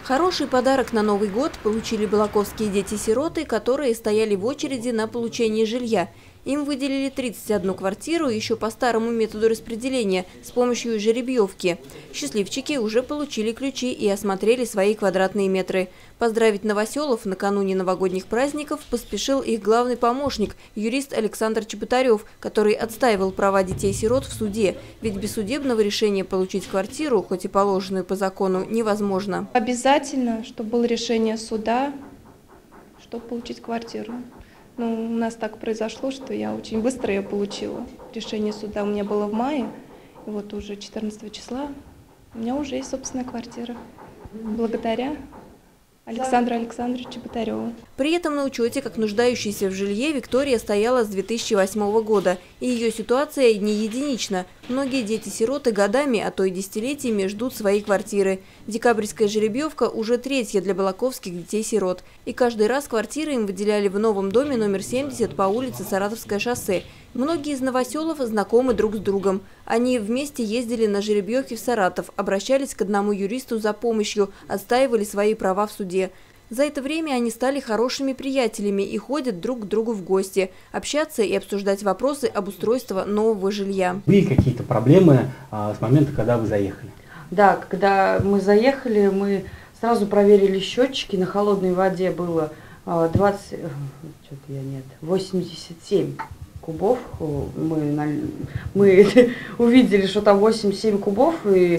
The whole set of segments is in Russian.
Хороший подарок на Новый год получили балаковские дети-сироты, которые стояли в очереди на получение жилья. Им выделили 31 квартиру еще по старому методу распределения с помощью жеребьевки. Счастливчики уже получили ключи и осмотрели свои квадратные метры. Поздравить новоселов накануне новогодних праздников поспешил их главный помощник, юрист Александр Чеботарев, который отстаивал права детей-сирот в суде. Ведь без судебного решения получить квартиру, хоть и положенную по закону, невозможно. Обязательно, чтобы было решение суда, чтобы получить квартиру. У нас так произошло, что я очень быстро ее получила. Решение суда у меня было в мае, и вот уже 14 числа у меня уже есть собственная квартира. Благодаря Александру Александровичу Чеботареву. При этом на учете, как нуждающаяся в жилье, Виктория стояла с 2008 года. И ее ситуация не единична. Многие дети-сироты годами, а то и десятилетиями ждут свои квартиры. Декабрьская жеребьевка уже третья для балаковских детей-сирот. И каждый раз квартиры им выделяли в новом доме номер 70 по улице Саратовское шоссе. Многие из новоселов знакомы друг с другом. Они вместе ездили на жеребьевке в Саратов, обращались к одному юристу за помощью, отстаивали свои права в суде. За это время они стали хорошими приятелями и ходят друг к другу в гости, общаться и обсуждать вопросы обустройства нового жилья. Были какие-то проблемы с момента, когда вы заехали? Да, когда мы заехали, мы сразу проверили счетчики. На холодной воде было 87 кубов. Мы увидели, что там 87 кубов,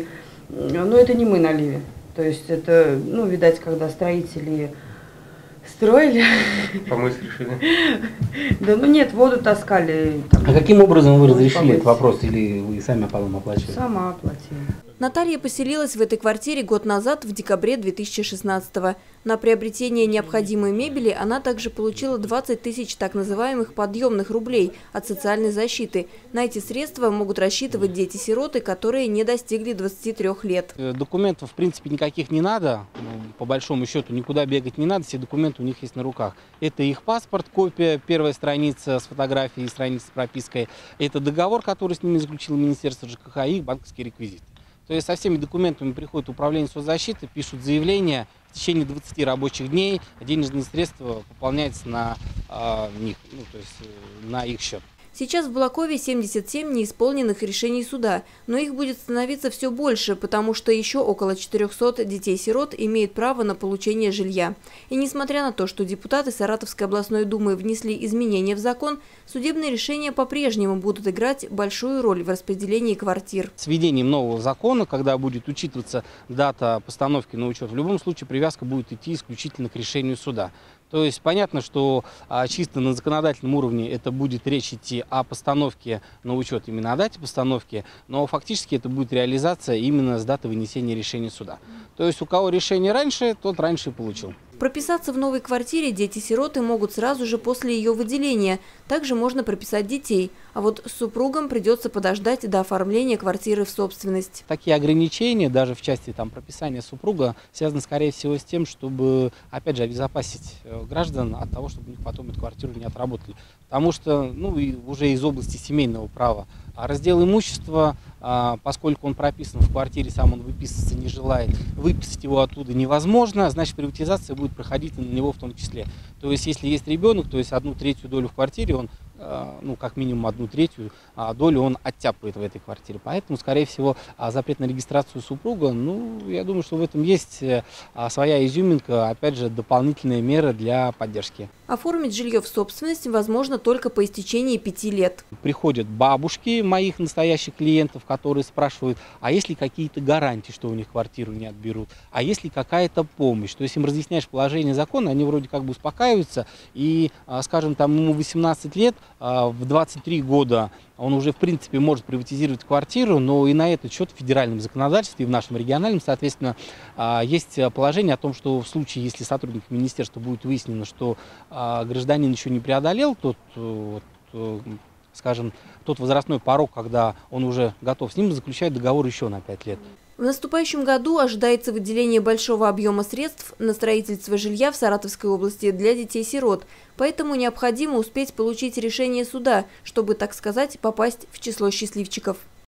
но это не мы налили. То есть это, видать, когда строители строили. Помыть решили? Да, нет, воду таскали. А каким образом вы разрешили этот вопрос, или вы сами потом оплачивали? Сама оплатила. Наталья поселилась в этой квартире год назад, в декабре 2016-го. На приобретение необходимой мебели она также получила 20 тысяч так называемых подъемных рублей от социальной защиты. На эти средства могут рассчитывать дети-сироты, которые не достигли 23 лет. Документов, в принципе, никаких не надо. По большому счету, никуда бегать не надо. Все документы у них есть на руках. Это их паспорт, копия, первая страница с фотографией, страница с пропиской. Это договор, который с ними заключило Министерство ЖКХ, и их банковский реквизит. То есть со всеми документами приходит управление соцзащиты, пишут заявление, в течение 20 рабочих дней денежные средства пополняются на них, то есть на их счет. Сейчас в Балакове 77 неисполненных решений суда, но их будет становиться все больше, потому что еще около 400 детей-сирот имеют право на получение жилья. И несмотря на то, что депутаты Саратовской областной думы внесли изменения в закон, судебные решения по-прежнему будут играть большую роль в распределении квартир. С введением нового закона, когда будет учитываться дата постановки на учет, в любом случае привязка будет идти исключительно к решению суда. То есть понятно, что чисто на законодательном уровне это будет речь идти о постановке на учет именно о дате постановки, но фактически это будет реализация именно с даты вынесения решения суда. То есть у кого решение раньше, тот раньше и получил. Прописаться в новой квартире дети-сироты могут сразу же после ее выделения. Также можно прописать детей. А вот с супругом придется подождать до оформления квартиры в собственность. Такие ограничения, даже в части прописания супруга, связаны, скорее всего, с тем, чтобы, опять же, обезопасить граждан от того, чтобы у них потом эту квартиру не отработали. Потому что, и уже из области семейного права, раздел имущества, поскольку он прописан в квартире, сам он выписываться не желает, выписать его оттуда невозможно, значит, приватизация будет проходить на него в том числе. То есть, если есть ребенок, то есть 1/3 долю в квартире, он, как минимум 1/3 долю он оттяпывает в этой квартире. Поэтому, скорее всего, запрет на регистрацию супруга, я думаю, что в этом есть своя изюминка, опять же, дополнительная мера для поддержки. Оформить жилье в собственность возможно только по истечении 5 лет. Приходят бабушки моих настоящих клиентов, которые спрашивают, а есть ли какие-то гарантии, что у них квартиру не отберут, а есть ли какая-то помощь. То есть им разъясняешь положение закона, они вроде как бы успокаиваются, и, скажем, ему 18 лет, в 23 года он уже, в принципе, может приватизировать квартиру, но и на этот счет в федеральном законодательстве и в нашем региональном, соответственно, есть положение о том, что в случае, если сотрудник министерства будет выяснено, что гражданин еще не преодолел тот возрастной порог, когда он уже готов, с ним заключать договор еще на 5 лет. В наступающем году ожидается выделение большого объема средств на строительство жилья в Саратовской области для детей-сирот. Поэтому необходимо успеть получить решение суда, чтобы, так сказать, попасть в число счастливчиков.